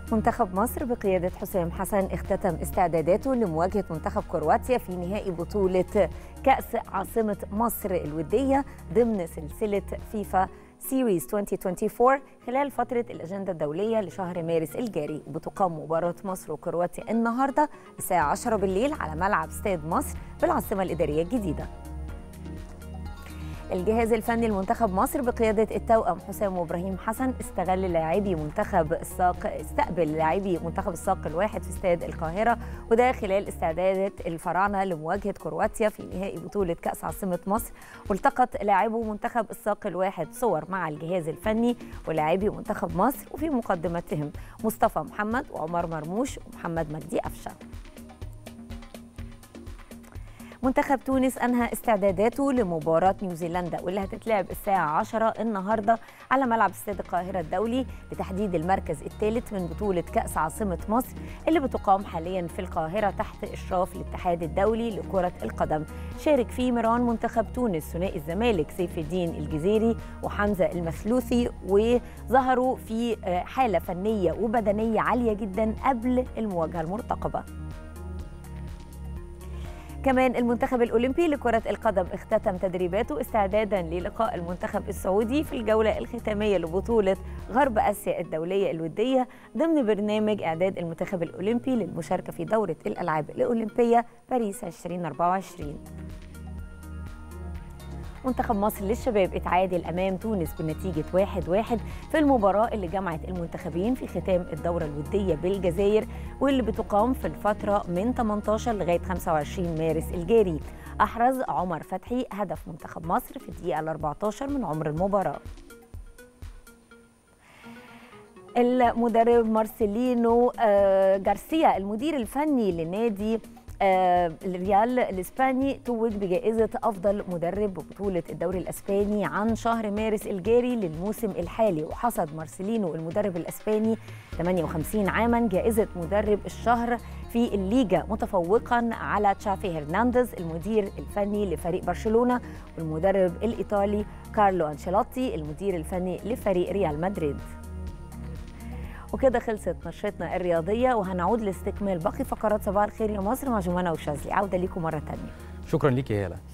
منتخب مصر بقيادة حسام حسن اختتم استعداداته لمواجهة منتخب كرواتيا في نهائي بطولة كأس عاصمة مصر الودية ضمن سلسلة فيفا سيريز 2024 خلال فترة الأجندة الدولية لشهر مارس الجاري. وبتقام مباراة مصر وكرواتيا النهاردة الساعة 10 بالليل على ملعب استاد مصر بالعاصمة الإدارية الجديدة. الجهاز الفني لمنتخب مصر بقيادة التوأم حسام وإبراهيم حسن استقبل لاعبي منتخب الساق الواحد في استاد القاهرة، وده خلال استعدادات الفراعنة لمواجهة كرواتيا في نهائي بطولة كأس عاصمة مصر. والتقط لاعبو منتخب الساق الواحد صور مع الجهاز الفني ولاعبي منتخب مصر، وفي مقدمتهم مصطفى محمد وعمر مرموش ومحمد مجدي أفشة. منتخب تونس أنهى استعداداته لمباراة نيوزيلندا واللي هتتلعب الساعة 10 النهاردة على ملعب استاد القاهرة الدولي لتحديد المركز الثالث من بطولة كأس عاصمة مصر اللي بتقام حاليا في القاهرة تحت إشراف الاتحاد الدولي لكرة القدم. شارك فيه ميران منتخب تونس ثنائي الزمالك سيف الدين الجزيري وحمزة المثلوثي، وظهروا في حالة فنية وبدنية عالية جدا قبل المواجهة المرتقبة. كمان المنتخب الأولمبي لكرة القدم اختتم تدريباته استعدادا للقاء المنتخب السعودي في الجولة الختامية لبطولة غرب آسيا الدولية الودية ضمن برنامج إعداد المنتخب الأولمبي للمشاركة في دورة الألعاب الأولمبية باريس 2024. منتخب مصر للشباب اتعادل أمام تونس بنتيجة 1-1 في المباراة اللي جمعت المنتخبين في ختام الدورة الودية بالجزائر واللي بتقام في الفترة من 18 لغاية 25 مارس الجاري. أحرز عمر فتحي هدف منتخب مصر في الدقيقة 14 من عمر المباراة. المدرب مارسيلينو غارسيا المدير الفني لنادي الريال الإسباني توج بجائزة أفضل مدرب ببطولة الدوري الإسباني عن شهر مارس الجاري للموسم الحالي. وحصد مارسيلينو المدرب الإسباني 58 عاما جائزة مدرب الشهر في الليجا متفوقا على تشافي هرنانديز المدير الفني لفريق برشلونة والمدرب الإيطالي كارلو أنشيلوتي المدير الفني لفريق ريال مدريد. وكده خلصت نشرتنا الرياضية، وهنعود لاستكمال باقي فقرات صباح الخير يا مصر مع جمانة وشاذلي. عودة ليكم مرة تانية. شكرا ليك يا هالة.